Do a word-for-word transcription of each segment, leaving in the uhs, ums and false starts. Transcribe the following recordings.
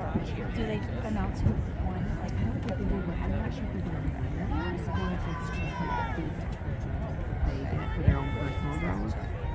Do they announce who won? Like, I don't think they do, but I'm not sure if they're doing banners or if it's just like they, they get it for their own personal road.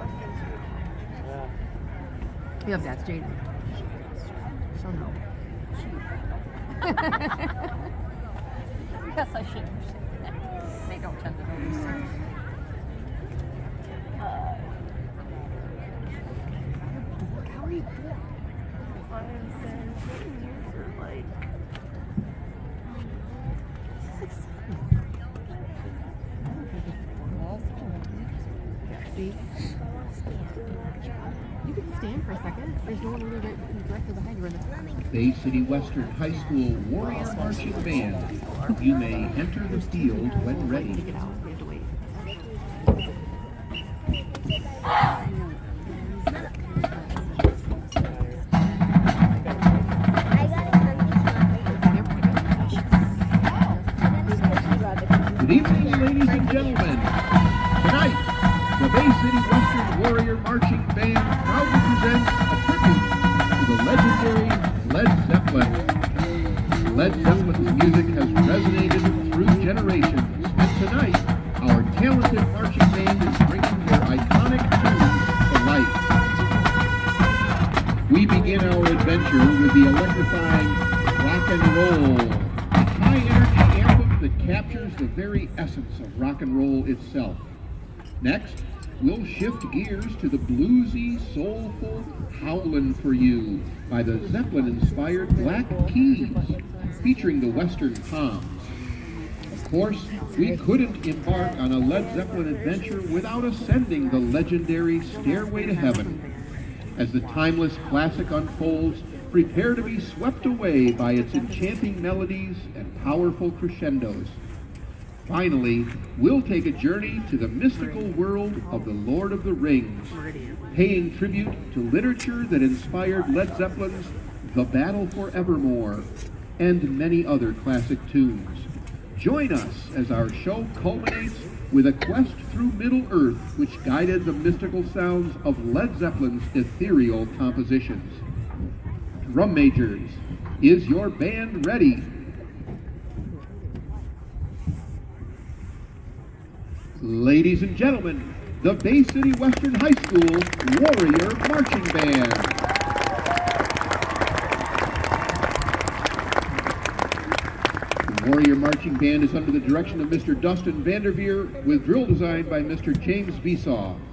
Yeah, that's Jade. She'll know. Yes, I should. They don't tend to know. How are you doing? See? You can stand for a second. There's no one really right, directly behind you. In the Bay City Western High School Warrior Marching Band. You may enter the field when ready. to get out. We have to wait. Good evening, ladies and gentlemen. Tonight, the Bay City Western Warrior Marching Band proudly presents a tribute to the legendary Led Zeppelin. Led Zeppelin's music has resonated through generations, and tonight, our talented marching band is bringing their iconic tunes to life. We begin our adventure with the electrifying rock and roll, a high-energy anthem that captures the very essence of rock and roll itself. Next, we'll shift gears to the bluesy, soulful Howlin' for You by the Zeppelin-inspired Black Keys, featuring the Western Palms. Of course, we couldn't embark on a Led Zeppelin adventure without ascending the legendary Stairway to Heaven. As the timeless classic unfolds, prepare to be swept away by its enchanting melodies and powerful crescendos. Finally, we'll take a journey to the mystical world of the Lord of the Rings, paying tribute to literature that inspired Led Zeppelin's The Battle for Evermore and many other classic tunes. Join us as our show culminates with a quest through Middle-earth which guided the mystical sounds of Led Zeppelin's ethereal compositions. Drum majors, is your band ready? Ladies and gentlemen, the Bay City Western High School Warrior Marching Band. The Warrior Marching Band is under the direction of Mister Dustin Vanderveer with drill design by Mister James Vesaw.